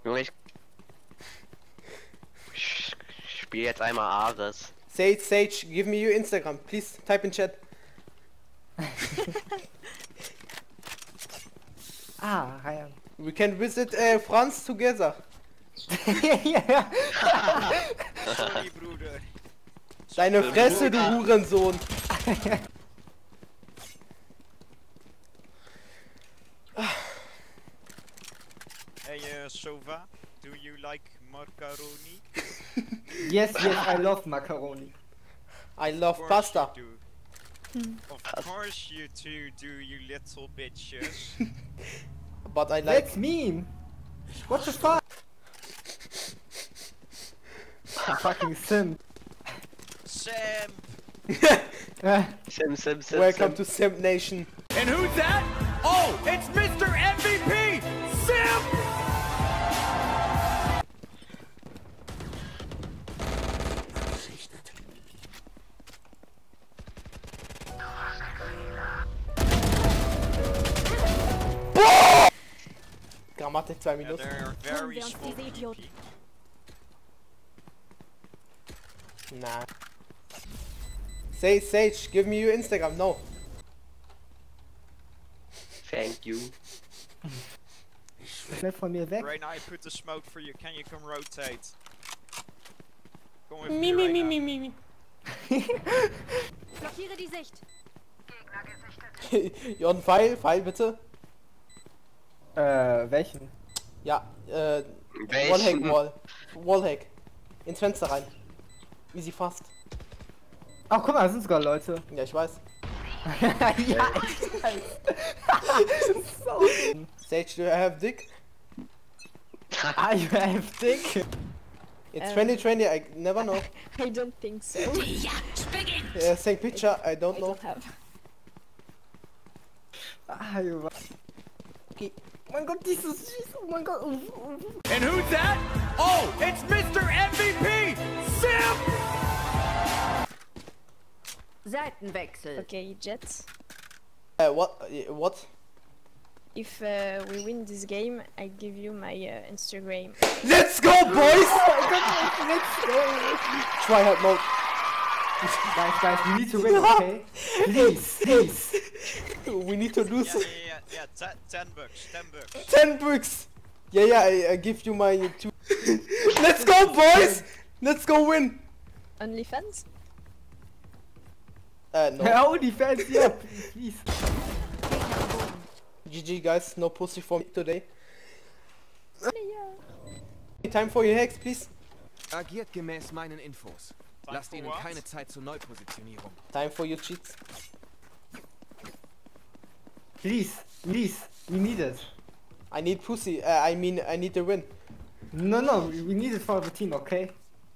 Junge, ich spiele jetzt einmal Ares. Sage, give me your Instagram, please type in chat. Ryan. We can visit France together. Ja. Sorry, Bruder. Deine Fresse, du Hurensohn. Hey, Sova, do you like macaroni? Yes, I love macaroni. I love Of course pasta. you do. Of course you two do, you little bitches. But I like... That's mean. What the fuck? Fucking sim. Sam! Sim. Welcome to Simp Nation. And who's that? Oh, it's Mr. MVP! Simp! Grammatik 2 Yeah, Minuten. they're very wir uns small. diese Idioten. Nah. Sage, give me your Instagram. No. Thank you. Schnell von mir weg. Right now I put the smoke for you, can you come rotate? Come with Me. right now. Blockiere die Sicht. Jon, Pfeil bitte. Welchen? Ja, Welchen? Wallhack. Ins Fenster rein. Easy fast. Ach, guck mal, da sind sogar Leute. Ja, ich weiß. Ja, ich weiß. So. Sage, do you have dick? You have dick. It's 2020, I never know. I don't think so. Same picture, I don't I know. don't have. You... Okay. Oh mein Gott, dieses süß. Oh mein Gott. And who's that? Oh, it's Mr. MVP! Simp! Seitenwechsel. Okay, Jets. What? If we win this game, I give you my Instagram. Let's go, boys! Try hard mode. Guys, we need to win, okay? Please. We need to lose. Yeah, 10 bucks, 10 bucks. 10 bucks. Yeah, I give you my 2. Let's go, boys! Let's go win. OnlyFans? No. Oh, die Fans, yeah, please. GG, guys. No pussy for me today. Ja. Time for your hacks, please. Agiert gemäß meinen Infos. Lasst for ihnen what? keine Zeit zur Neupositionierung. Time for your cheats. Please, we need it. I need pussy. I need the win. No, we need it for the team, okay?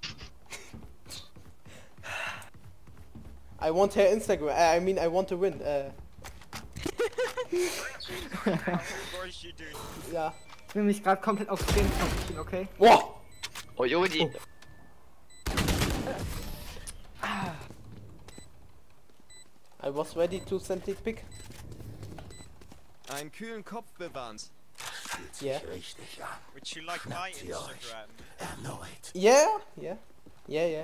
I want her Instagram. I want to win. Of course you do. Ja. Ich will mich gerade komplett auf den konzentrieren, okay? Boah! Oh, Jodi. I was ready to send dick pic. Einen kühlen Kopf bewahren. Yeah. Would you like my Instagram? Yeah.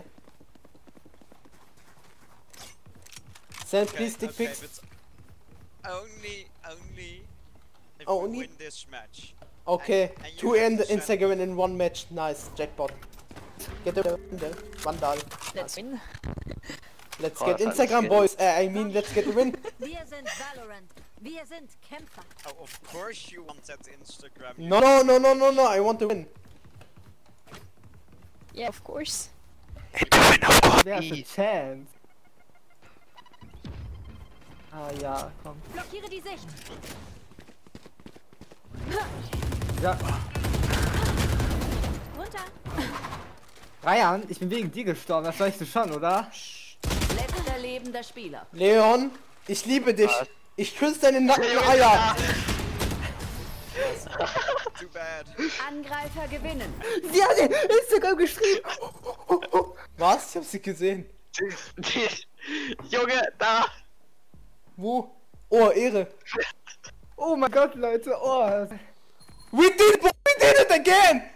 Send please dick Okay, pics. but only if Only? we win this match. Okay, and you 2 have and to send Instagram in one match. Nice, jackpot. Get the Vandal. Let's win. Let's Oh, get das hat Instagram, nicht boys. Let's get the win. Wir sind Valorant. Wir sind Kämpfer. Oh, of course you want that Instagram. you- No. I want to win. Yeah, of course. There's a chance. Ja, komm. Blockiere die Sicht. Ja. Runter. Ryan, ich bin wegen dir gestorben, das weißt du schon, oder? Letzter lebender Spieler. Leon, ich liebe dich. Was? Ich küsse deine Nackeneier. Too bad. Angreifer gewinnen. Sie hat Instagram geschrieben. Was? Ich hab sie gesehen. Junge, da! Wo? Oh, Ehre. Oh mein Gott, Leute, oh. We did it again!